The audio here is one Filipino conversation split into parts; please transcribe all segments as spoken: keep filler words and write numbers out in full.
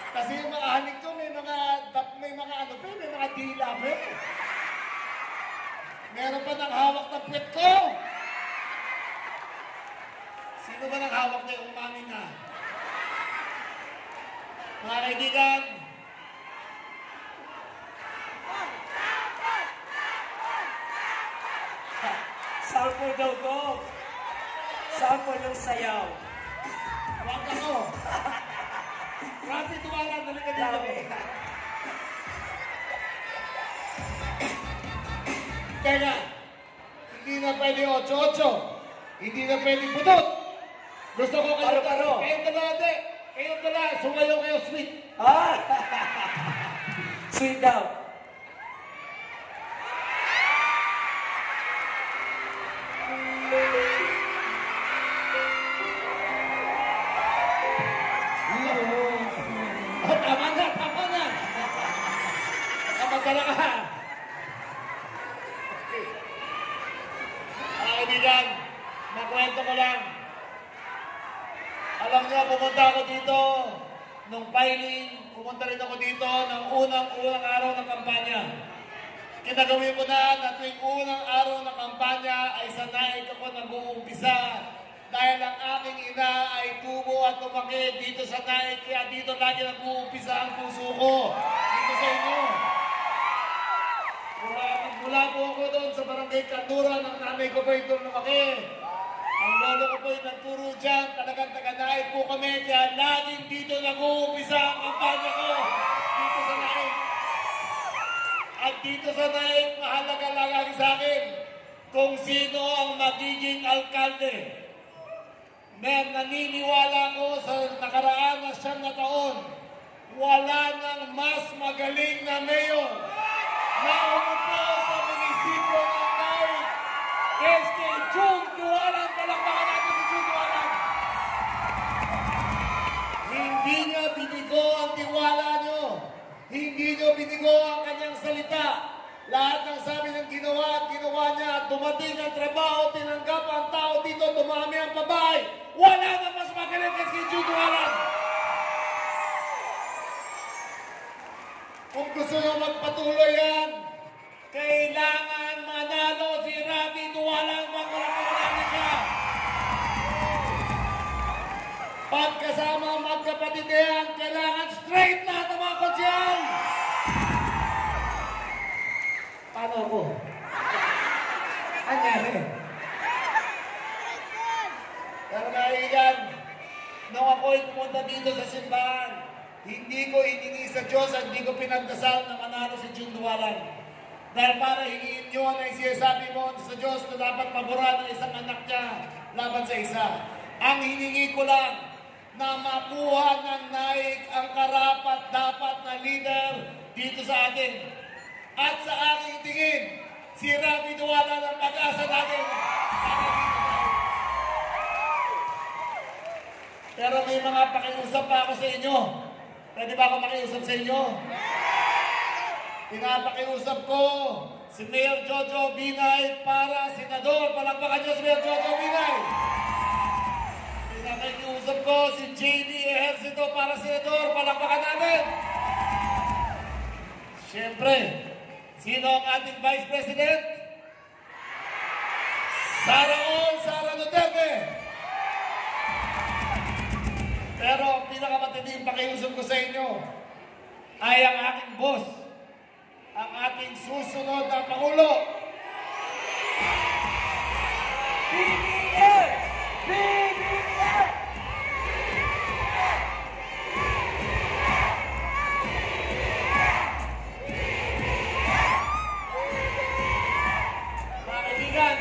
Kasi yung mga hanig ko, may mga, may mga ano pa, may mga dila pa. Meron pa ng hawak ng puwet ko. Sino ba nang hawak na yung umamin na? Mga kaibigan, sample daw ko. Sample ng sayaw. Huwag ako. Grabe tuwala, dali ka dito. Teka, hindi na pwede ocho ocho. Hindi na pwede putot. Gusto ko kayo, Paro-paro. Kayong dala, ate. Kayong dala, sumayaw kayo sweet. Ah! Sweet daw. Oh, tama na, tama na. Kapagdala ka. Mga kaibigan, makwento ko lang. Alam niyo, pumunta ako dito nung filing, pumunta rin ako dito ng unang-unang araw ng kampanya. Kinagawin ko na na tuwing unang araw ng kampanya ay sanay ako nag-uumpisa dahil ang aking ina ay tubo at lumaki dito sa naik, kaya dito lagi nag-uumpisa ang puso ko. Dito sa inyo. Mula, mula po ako doon sa barangay Kanduran, ang nanay ko po ito lumaki. Ang lolo ko po yung nagturo dyan, talagang taga-naik po kami, kaya laging dito nag-uumpisa ang kampanya ko. Dito sa naik. At dito sa naik, mahalaga lang sa akin kung sino ang magiging alkalde. Mer, naniniwala ko sa nakaraan na siyam na taon, wala nang mas magaling na mayor na umupo sa munisipyo ng Naik. S K June Dualan, palakpakan natin si June Dualan. Hindi niya binigo ang tiwala niyo. Hindi niyo binigo ang kanyang salita. Lahat ng sabi ng ginawa at ginawa niya at dumating ang trabaho, tinanggap ang tao dito, dumami ang babae. Wala na mas magaling kasi June Dualan. Kung gusto nyo magpatuloy yan, kailangan manalo si Rafi Dualan magpapalakpakan siya. Pagkasama magkapatid yan, kailangan straight lahat ang mga konsyal. Paano ako? Anyari? Pero kaibigan, nung ako'y pumunta dito sa simbahan, hindi ko hiningi sa Diyos at hindi ko pinagdasal na manalo si June Dualan. Dahil para hingin nyo na isiyasabi mo sa Diyos na dapat paboran ng isang anak niya laban sa isa. Ang hiningi ko lang na makuha ng naik ang karapat-dapat na leader dito sa atin. At sa aking tingin, si Rafi Dualan ang pag-asa natin. Pero may mga pakiusap pa ako sa inyo. Pwede ba ako makiusap sa inyo? Pinapakiusap ko si Mayor Jojo Binay para senador. Palakpakan niyo si Mayor Jojo Binay. Pinapakiusap ko si J D Ejercito para senador. Palakpakan natin. Siyempre, sino ang ating Vice President? Sara All, Sara Duterte. Pero ang pinakamatinding pakiusap ko sa inyo ay ang aking boss, ang ating susunod na Pangulo. B B M! B B M! Mga kaibigan,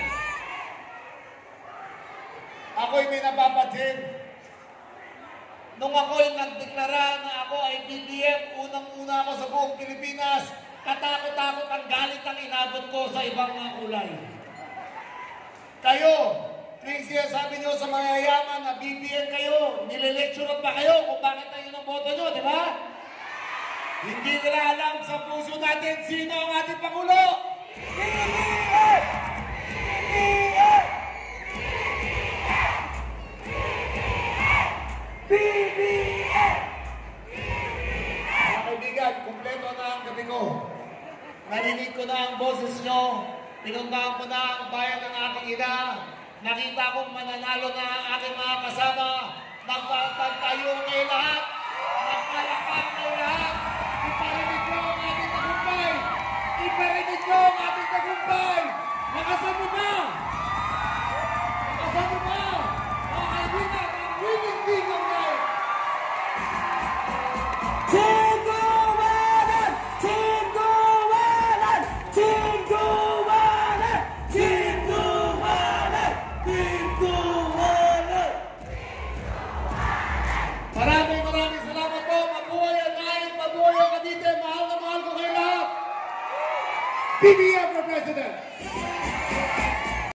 ako'y may napapansin. Nung ako'y nagdeklara na ako ay B B M, unang-una ako sa buong Pilipinas, katakot-takot ang galit ang inabot ko sa ibang mga kulay. Kayo, tuwing sinasabi nyo sa mga yaman na B B M kayo, nililecturean pa kayo kung bakit tayo ng boto nyo, di ba? Hindi nila alam sa puso natin sino ang ating Pangulo. B B M! B B M! B B M! Narinig ko na ang boses nyo. Tinundahan ko na ang bayan ng aking ina. Nakita kong mananalo na ang aking mga kasama.